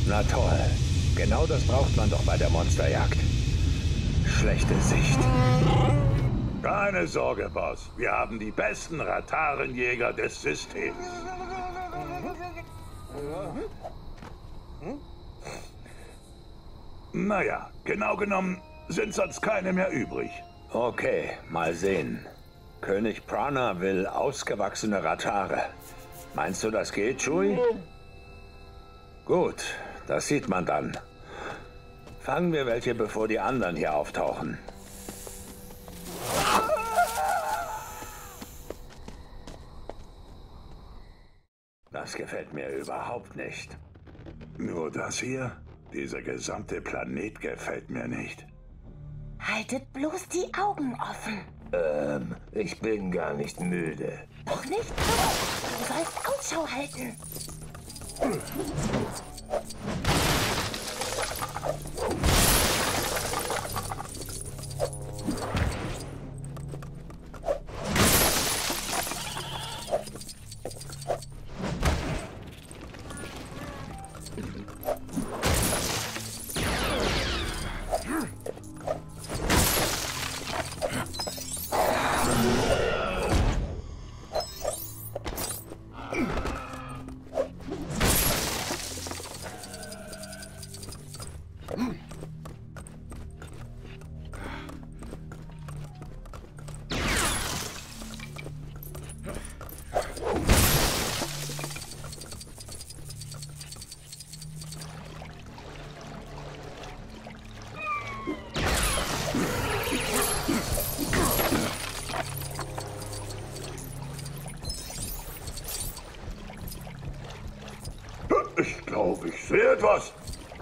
Na toll. Genau das braucht man doch bei der Monsterjagd. Schlechte Sicht. Keine Sorge, Boss. Wir haben die besten Ratarenjäger des Systems. Naja, genau genommen sind sonst keine mehr übrig. Okay, mal sehen. König Prana will ausgewachsene Ratare. Meinst du, das geht, Chewie? Gut, das sieht man dann. Fangen wir welche, bevor die anderen hier auftauchen. Das gefällt mir überhaupt nicht. Nur das hier? Dieser gesamte Planet gefällt mir nicht. Haltet bloß die Augen offen. Ich bin gar nicht müde. Doch nicht so. Du sollst Ausschau halten. Ich glaube, ich sehe etwas.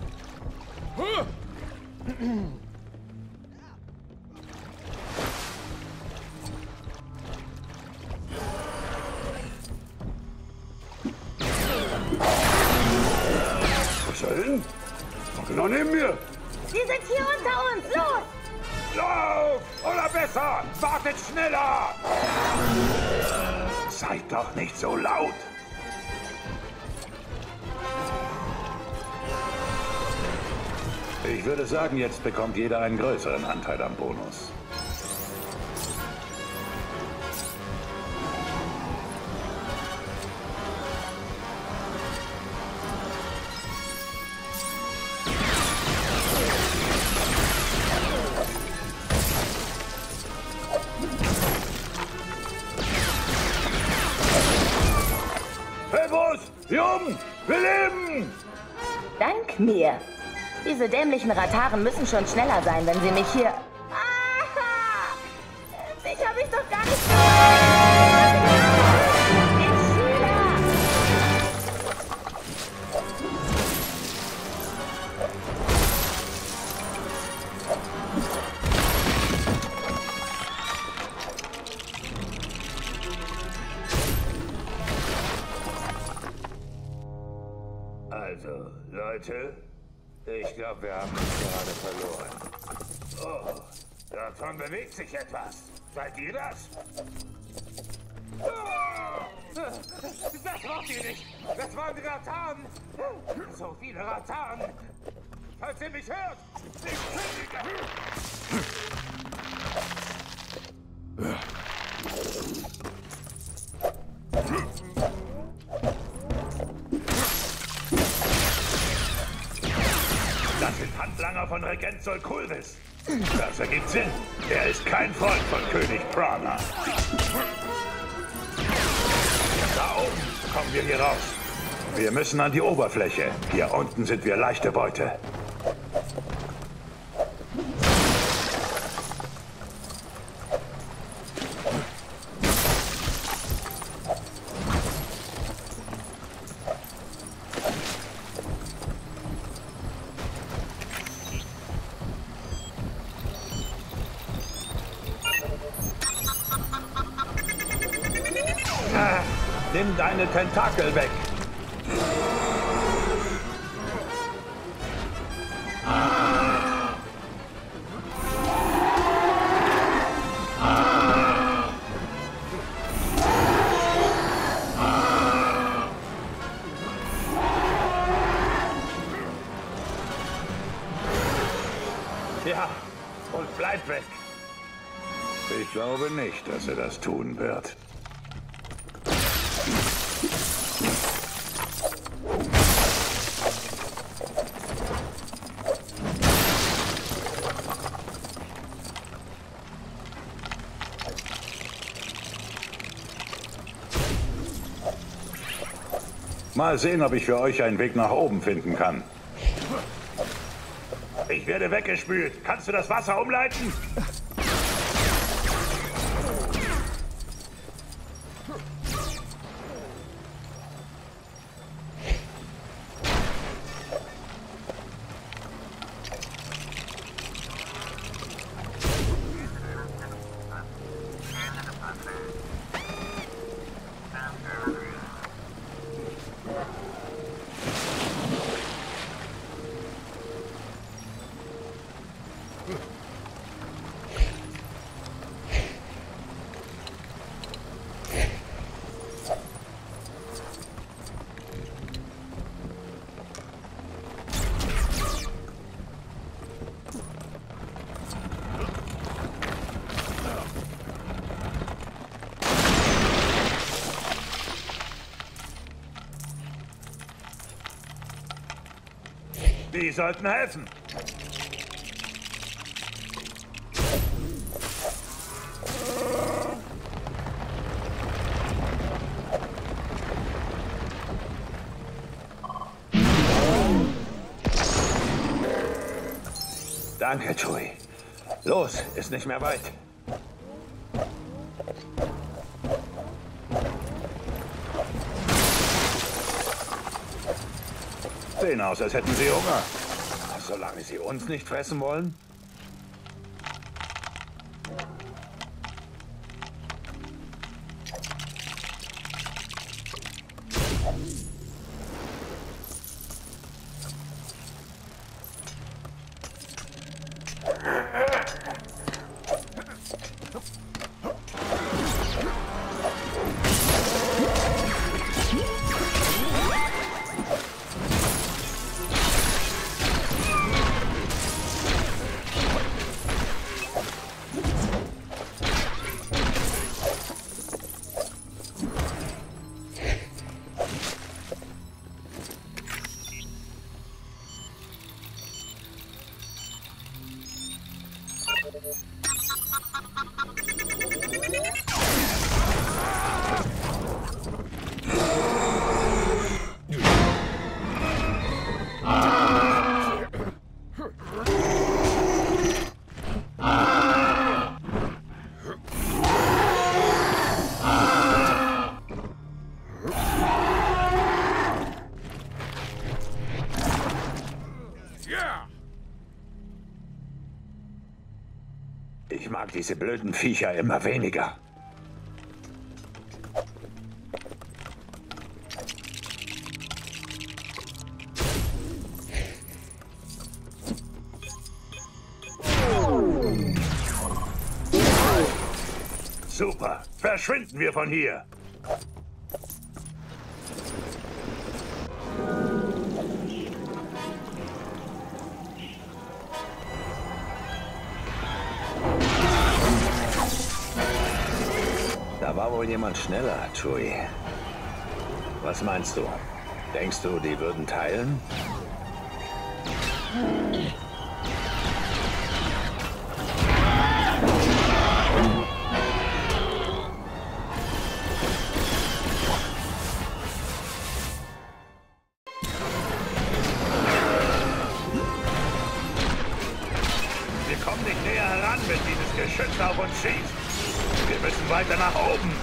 Was ist da hin? Genau neben mir. Sie sind hier unter uns. Los! Lauf! Oder besser, wartet schneller! Seid doch nicht so laut! Ich würde sagen, jetzt bekommt jeder einen größeren Anteil am Bonus. Hey Boss! Jung! Wir leben! Dank mir. Diese dämlichen Rataren müssen schon schneller sein, wenn sie mich hier... Aha! Ich habe mich doch gar nicht... Den Schüler! Also, Leute, ich glaube, wir haben uns gerade verloren. Oh, davon bewegt sich etwas. Seid ihr das? Das braucht ihr nicht! Das waren die Rataren! So viele Rataren! Falls ihr mich hört! Ich kündige! Das sind Handlanger von Regent Solkulvis. Das ergibt Sinn. Er ist kein Freund von König Prana. Da oben kommen wir hier raus. Wir müssen an die Oberfläche. Hier unten sind wir leichte Beute. Nimm deine Tentakel weg. Bleib weg! Ich glaube nicht, dass er das tun wird. Mal sehen, ob ich für euch einen Weg nach oben finden kann. Ich werde weggespült. Kannst du das Wasser umleiten? Die sollten helfen. Danke, Chewie. Los, ist nicht mehr weit. Sehen aus, als hätten sie Hunger. Solange sie uns nicht fressen wollen? Ich mag diese blöden Viecher immer weniger. Super. Verschwinden wir von hier. Da war wohl jemand schneller, Chewie. Was meinst du? Denkst du, die würden teilen? Wir kommen nicht näher heran, wenn dieses Geschütz auf uns schießt. Wir müssen weiter nach oben.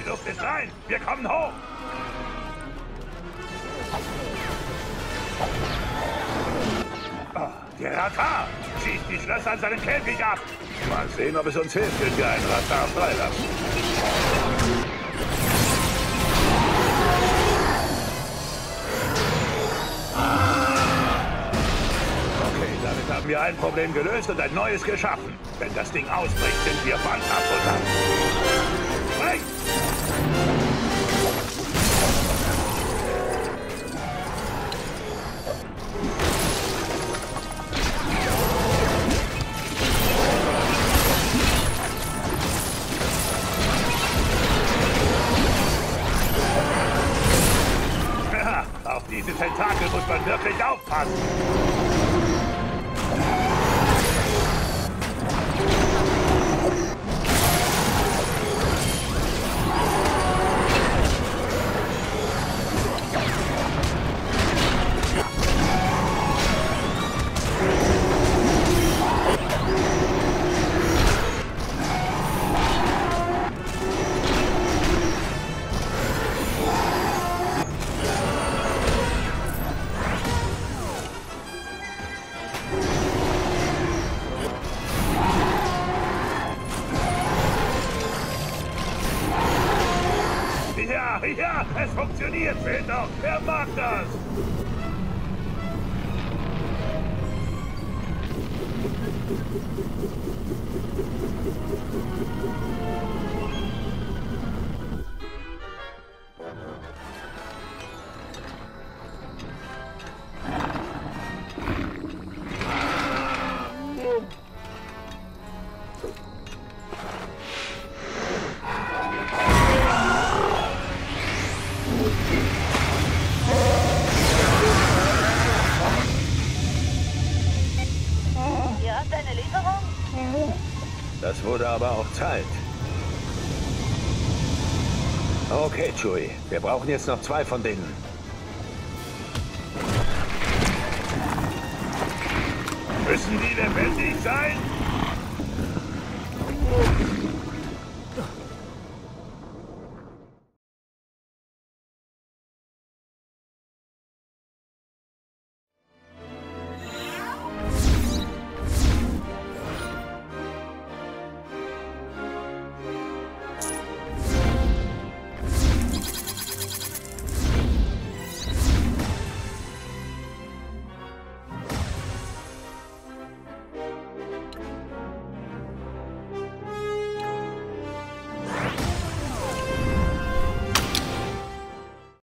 Luft ist rein. Wir kommen hoch. Oh, der Ratar schießt die Schlösser an seinem Käfig ab. Mal sehen, ob es uns hilft, wenn wir einen Ratar freilassen. Okay, damit haben wir ein Problem gelöst und ein neues geschaffen. Wenn das Ding ausbricht, sind wir Panzerfutter. Sprich! Auf diese Tentakel muss man wirklich aufpassen. Ja, es funktioniert, seht doch. Wer mag das? Das wurde aber auch Zeit. Okay, Chewie. Wir brauchen jetzt noch 2 von denen. Müssen die lebendig sein?